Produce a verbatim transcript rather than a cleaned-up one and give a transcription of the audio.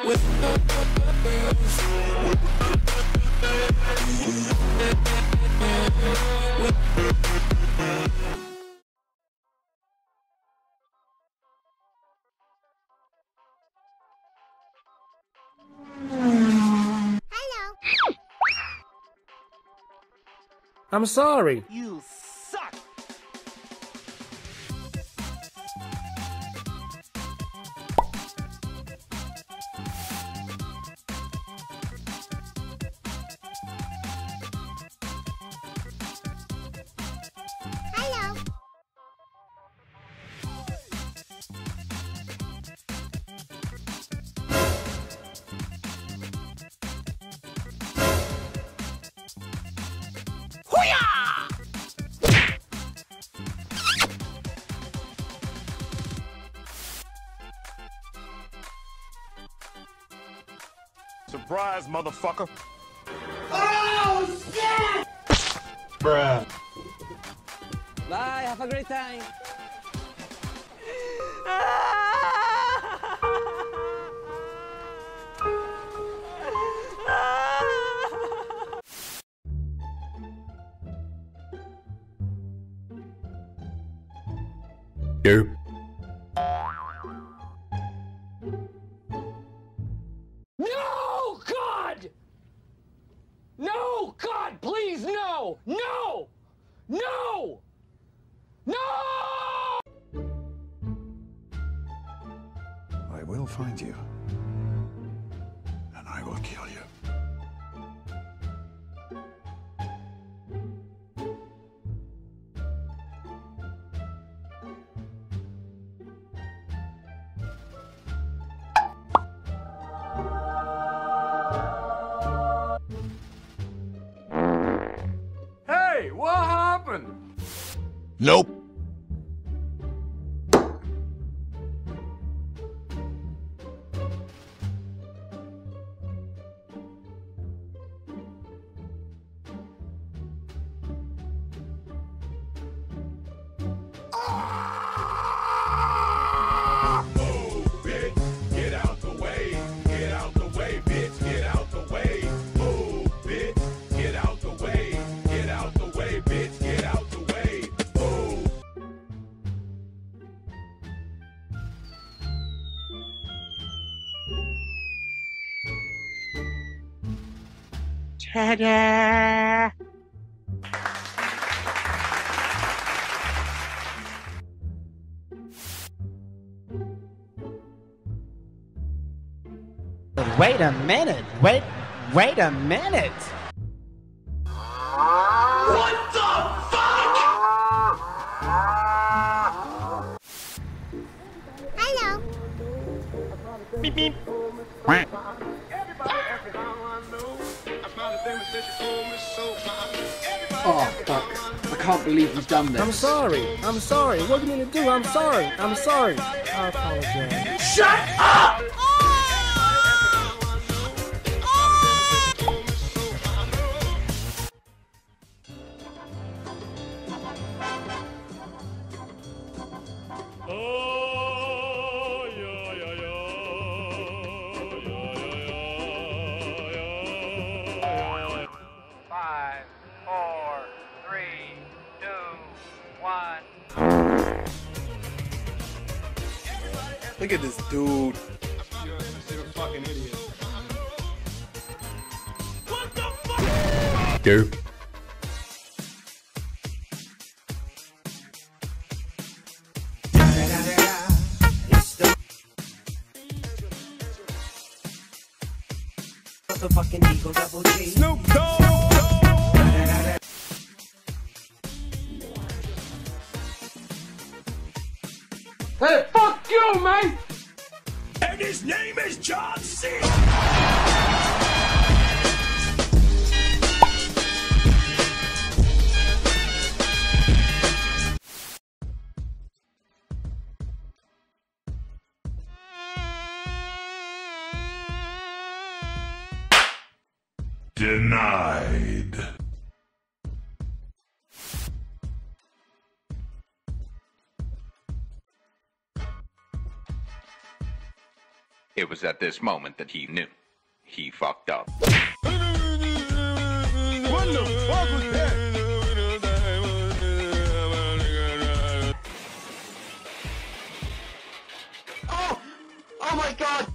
I'm sorry. You suck! Hello. Surprise, motherfucker. Oh, shit! Bruh. Bye, have a great time. Derp. No, God! No, God, please, no! No! No! No! I will find you, and I will kill you. Hey, what happened? Nope. Ta-da! Wait a minute. Wait, wait a minute. What the fuck? Hello. Beep beep. Oh, fuck. I can't believe you've done this. I'm sorry. I'm sorry. What do you mean to do? I'm sorry. I'm sorry. I apologize. Shut up! Five, four, three, two, one. Look at this dude. You're a fucking idiot. Derp. Motherfucking Eagle Double G. Snoop Dogg. Hey, fuck you, man! And his name is John C. Denied. It was at this moment that he knew. He fucked up. What the fuck was that? Oh! Oh my god!